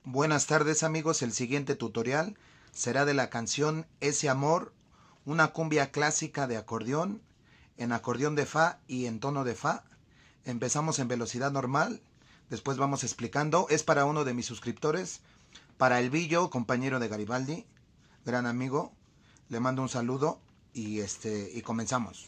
Buenas tardes amigos, el siguiente tutorial será de la canción Ese Amor, una cumbia clásica de acordeón, en acordeón de Fa y en tono de Fa. Empezamos en velocidad normal, después vamos explicando. Es para uno de mis suscriptores, para Elvillo, compañero de Garibaldi, gran amigo. Le mando un saludo y comenzamos.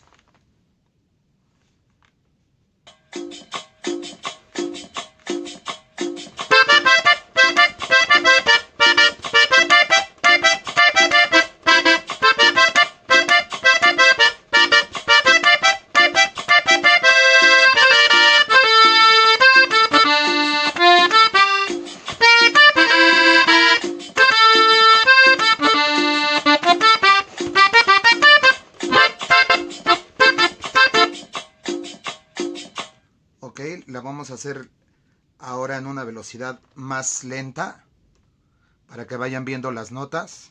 Ok, la vamos a hacer ahora en una velocidad más lenta para que vayan viendo las notas.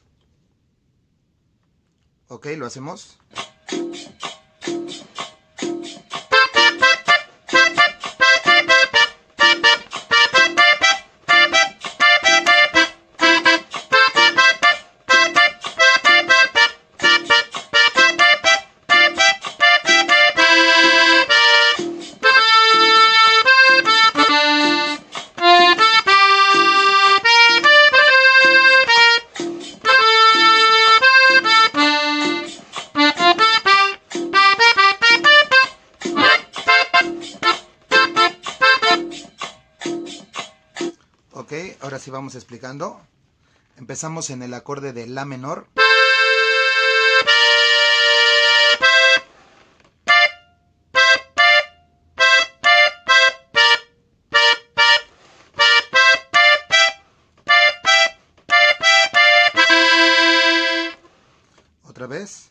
Ok, lo hacemos. Ok, ahora sí vamos explicando. Empezamos en el acorde de La menor. Otra vez.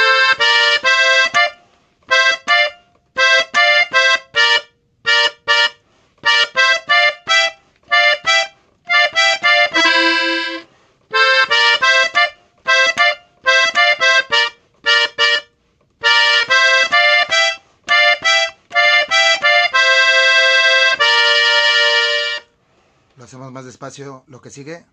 Lo hacemos más despacio, lo que sigue.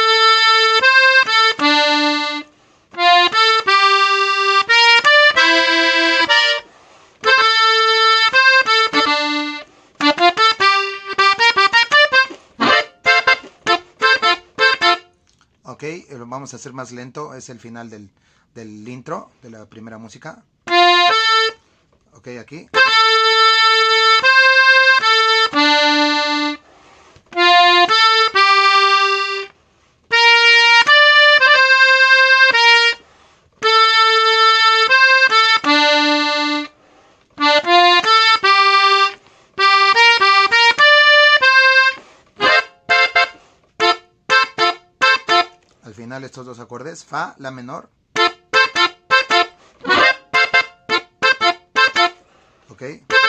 Ok, lo vamos a hacer más lento, es el final del intro, de la primera música. Ok, aquí. Al final estos dos acordes, Fa, La menor. Ok.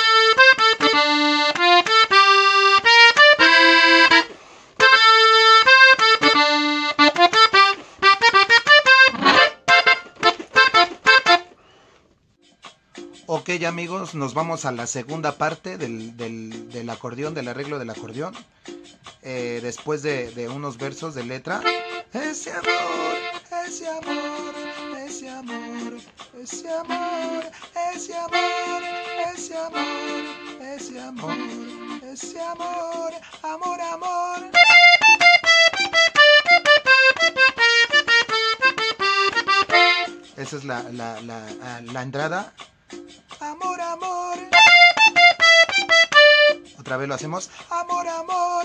Ok amigos, nos vamos a la segunda parte del acordeón, del arreglo del acordeón. Después de unos versos de letra. Ese amor, ese amor, ese amor, ese amor, ese amor, ese amor, ese amor, ese amor, amor, amor. Esa es la entrada. Amor, amor. Otra vez lo hacemos. Amor, amor.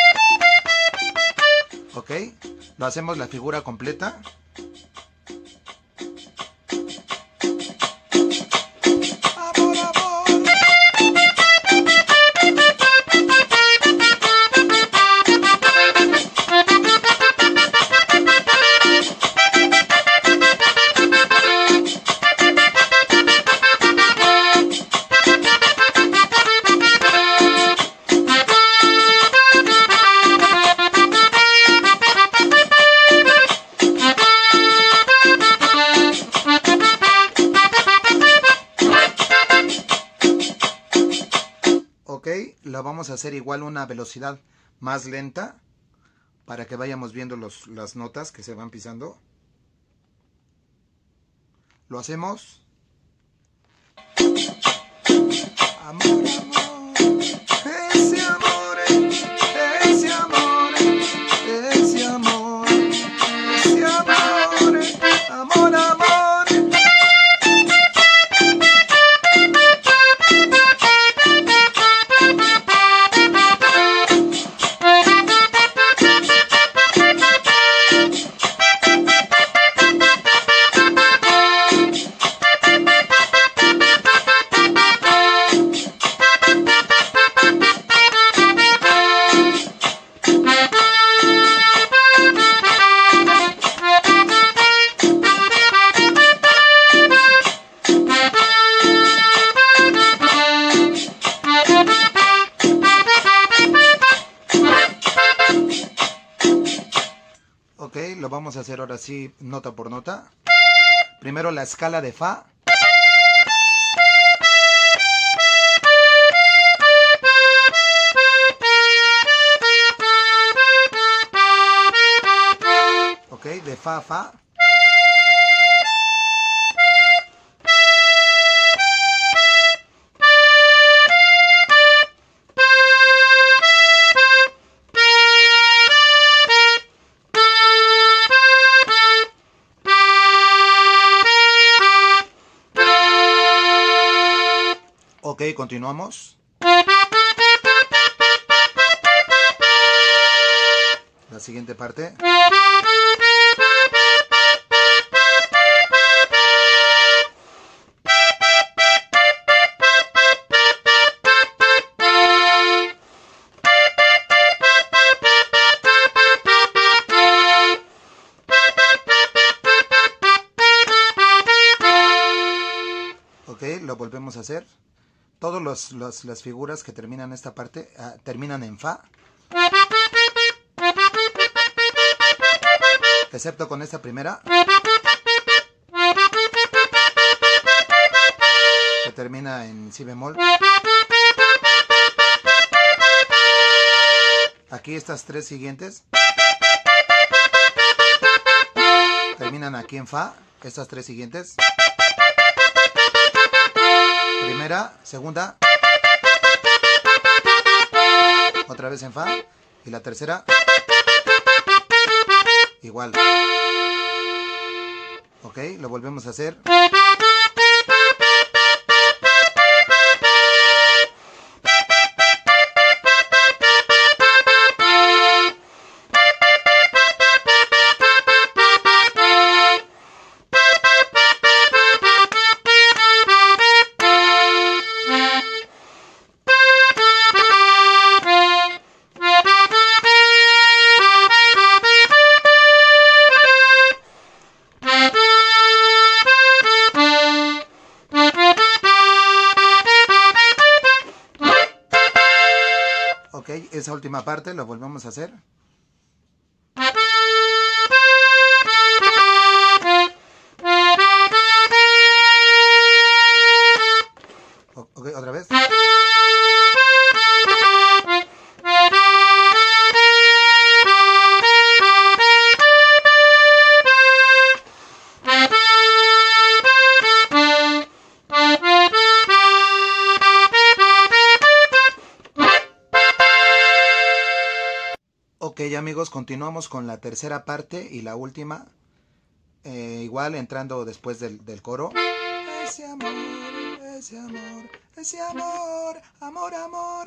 Ok, lo hacemos la figura completa. Amor, amor. Ok, lo vamos a hacer igual una velocidad más lenta para que vayamos viendo las notas que se van pisando. Lo hacemos. Amor, amor, ese amor, ese amor, ese amor, ese amor, amor, amor. Ok, lo vamos a hacer ahora sí, nota por nota. Primero la escala de Fa. Ok, de Fa a Fa. Ok, continuamos. La siguiente parte. Ok, lo volvemos a hacer. Todas las figuras que terminan esta parte terminan en Fa. Excepto con esta primera, que termina en Si bemol. Aquí estas tres siguientes terminan aquí en Fa. Estas tres siguientes. Primera, segunda, otra vez en Fa, y la tercera, igual. Ok, lo volvemos a hacer. Ok, esa última parte lo volvemos a hacer. Ok, otra vez. Ok, amigos, continuamos con la tercera parte y la última. Igual entrando después del coro. Ese amor, ese amor, ese amor, amor, amor.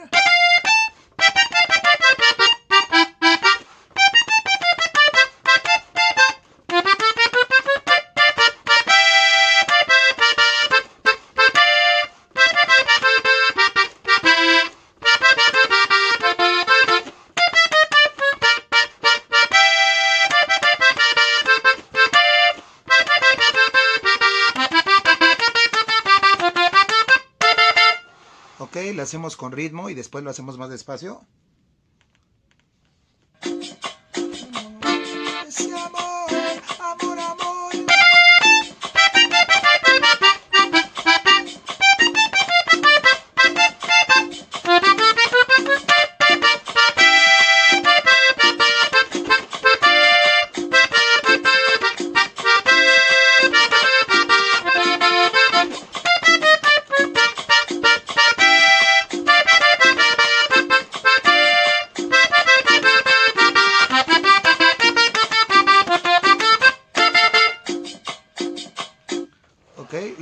Ok, lo hacemos con ritmo y después lo hacemos más despacio. Ese amor, amor, amor.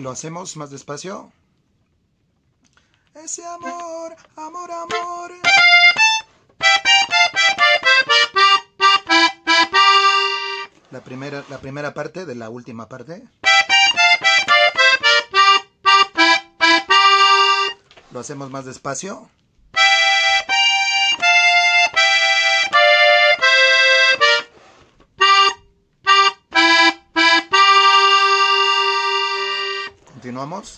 lo hacemos más despacio. Ese amor, amor, amor. La primera parte de la última parte. Lo hacemos más despacio. Continuamos.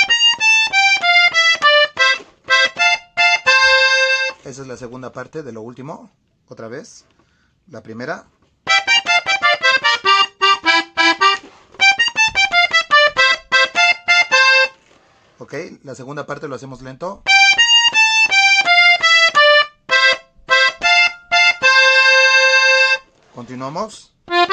Esa es la segunda parte de lo último. Otra vez. La primera. Ok, la segunda parte lo hacemos lento. Continuamos.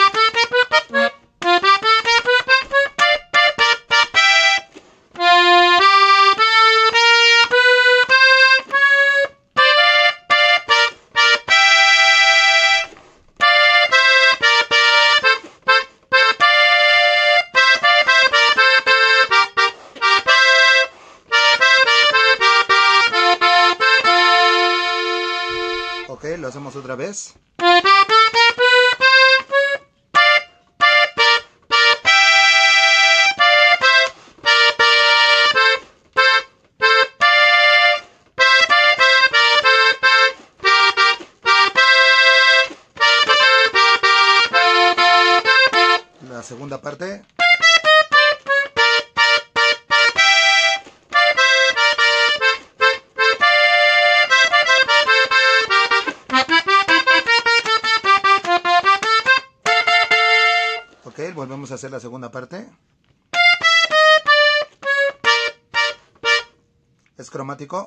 Ok, lo hacemos otra vez. La segunda parte. Ok, volvemos a hacer la segunda parte. Es cromático.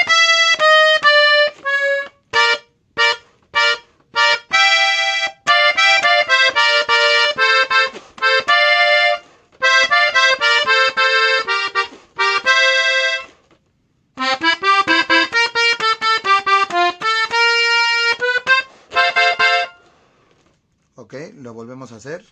Ok, lo volvemos a hacer.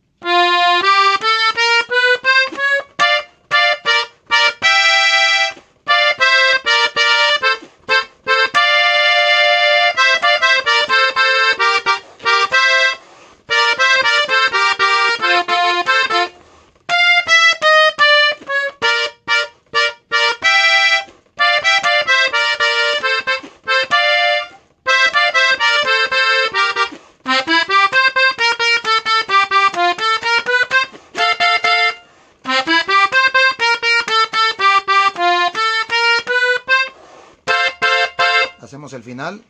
Hacemos el final.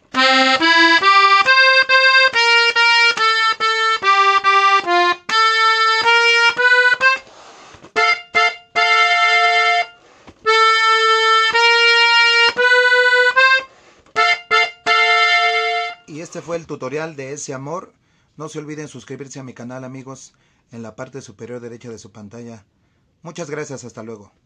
Y este fue el tutorial de Ese Amor. No se olviden suscribirse a mi canal, amigos, en la parte superior derecha de su pantalla. Muchas gracias, hasta luego.